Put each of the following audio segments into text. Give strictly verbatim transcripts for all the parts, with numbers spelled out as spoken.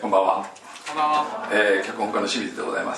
こんばんは。 こんばんは。 えー、脚本家の清水でございます。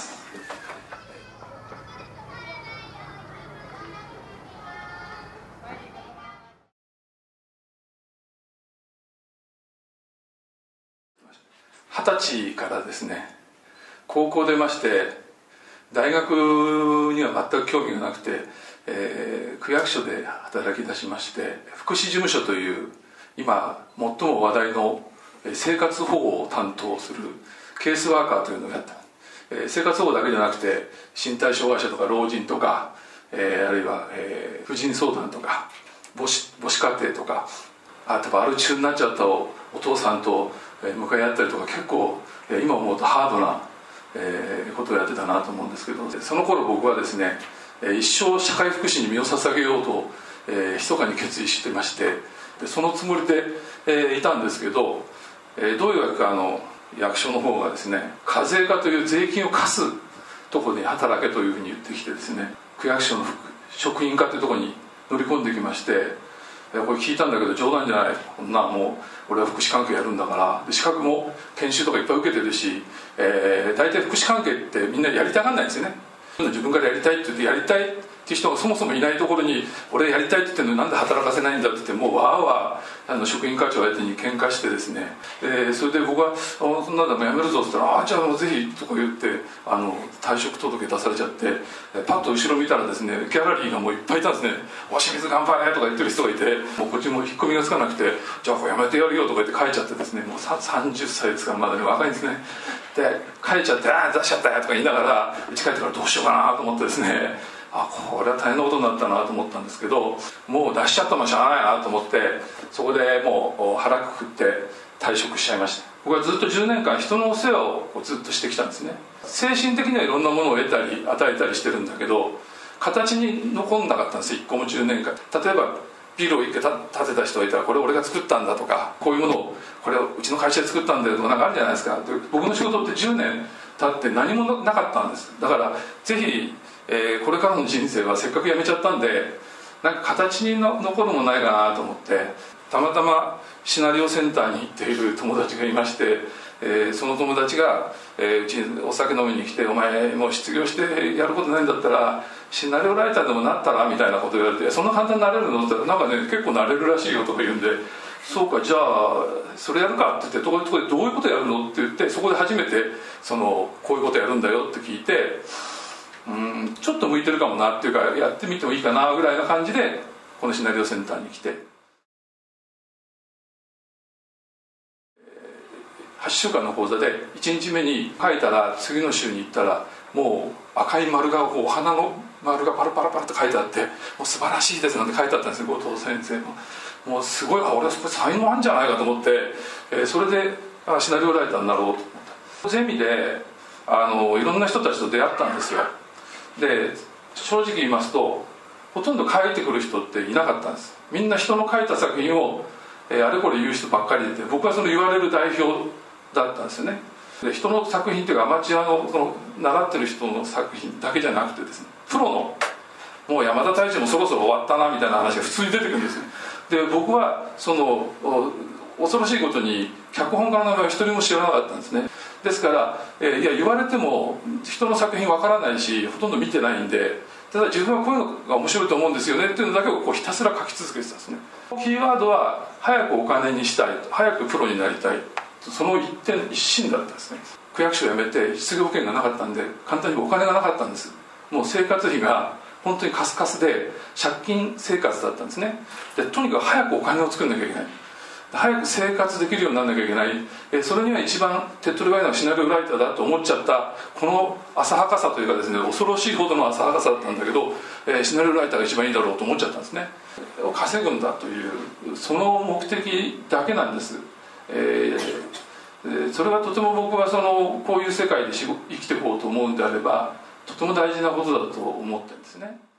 二十歳からですね、高校出まして大学には全く興味がなくて、えー、区役所で働き出しまして、福祉事務所という今最も話題の生活保護を担当するケースワーカーというのをやった。えー、生活保護だけじゃなくて身体障害者とか老人とか、えー、あるいは、えー、婦人相談とか母子、母子家庭とか、あとアル中になっちゃった お, お父さんと向かい合ったりとか、結構今思うとハードな、えー、ことをやってたなと思うんですけど、その頃僕はですね、一生社会福祉に身を捧げようと、えー、密かに決意してまして、でそのつもりで、えー、いたんですけど、えー、どういうわけかあの役所の方がですね、課税課という税金を課すところに働けというふうに言ってきてですね、区役所の職員課というところに乗り込んできまして、これ聞いたんだけど冗談じゃない、こんなもう俺は福祉関係やるんだから、資格も研修とかいっぱい受けてるし、えー、大体福祉関係ってみんなやりたがらないんですよね。自分からやりたいって言ってやりたいっていう人がそもそもいないところに、俺やりたいって言ってるのになんで働かせないんだって言って、もうわーわーあの職員課長相手に喧嘩してですね、えー、それで僕は「そんなんだもうやめるぞ」って言ったら「ああじゃあもうぜひ」とか言ってあの退職届出されちゃって、パッと後ろ見たらですね、ギャラリーがもういっぱいいたんですね。「お清水頑張れ」とか言ってる人がいて、もうこっちも引っ込みがつかなくて「じゃあこれやめてやるよ」とか言って書いちゃってですね、もうさんじゅっさいですからまだね若いんですね。で書いちゃって「ああ出しちゃったよ」とか言いながら家帰ってからどうしようかなと思ってですね、あこれは大変なことになったなと思ったんですけど、もう出しちゃったもんしゃあないなと思って、そこでもう腹くくって退職しちゃいました。僕はずっとじゅうねんかん人のお世話をずっとしてきたんですね。精神的にはいろんなものを得たり与えたりしてるんだけど、形に残んなかったんです、一個もじゅうねんかん。例えばビルを一回建てた人がいたら、これ俺が作ったんだとか、こういうものをこれをうちの会社で作ったんだよとかなんかあるじゃないですか。で僕の仕事ってじゅうねん経って何もなかったんです。だからぜひ、えー、これからの人生はせっかく辞めちゃったんで、なんか形にの残るものないかなと思って、たまたまシナリオセンターに行っている友達がいまして、えー、その友達が、えー、うちにお酒飲みに来て「お前もう失業してやることないんだったらシナリオライターでもなったら?」みたいなことを言われて「そんな簡単になれるの?」って言ったら「なんかね結構なれるらしいよ」とか言うんで「そうかじゃあそれやるか」って言って「どういうことでどういうことやるの?」って言って、そこで初めてそのこういうことやるんだよって聞いて、うんちょっと向いてるかもなっていうか、やってみてもいいかなぐらいな感じでこのシナリオセンターに来て、はちしゅうかんの講座でいちにちめに書いたら、次の週に行ったらもう赤い丸がこうお花の丸がパラパラパラって書いてあって、もう素晴らしいですなんて書いてあったんですよ、後藤先生の。もうすごい、あ俺は才能あるんじゃないかと思って、えー、それであシナリオライターになろうと思った。ゼミであのいろんな人たちと出会ったんですよ。で正直言いますとほとんど書いてくる人っていなかったんです。みんな人の書いた作品を、えー、あれこれ言う人ばっかりで、僕はその言われる代表だったんですよね。で人の作品というかアマチュア の, その習ってる人の作品だけじゃなくてですね、プロのもう山田太一もそろそろ終わったなみたいな話が普通に出てくるんですよ。で僕はその恐ろしいことに脚本家の名前を一人も知らなかったんですね。ですから、えー、いや言われても人の作品わからないしほとんど見てないんで、ただ自分はこういうのが面白いと思うんですよねっていうのだけをこうひたすら書き続けてたんですね。キーワードは早くお金にしたい、早くプロになりたい、その一点一心だったんですね。区役所を辞めて失業保険がなかったんで簡単にお金がなかったんです。もう生活費が本当にカスカスで借金生活だったんですね。でとにかく早くお金を作んなきゃいけない、早く生活できるようにならなきゃいけない。えそれには一番手っ取り早いのはシナリオライターだと思っちゃったこの浅はかさというかですね、恐ろしいほどの浅はかさだったんだけど、えー、シナリオライターが一番いいだろうと思っちゃったんですね。稼ぐんだというその目的だけなんです。えー、それはとても僕はそのこういう世界で生きていこうと思うんであればとても大事なことだと思ってるんですね。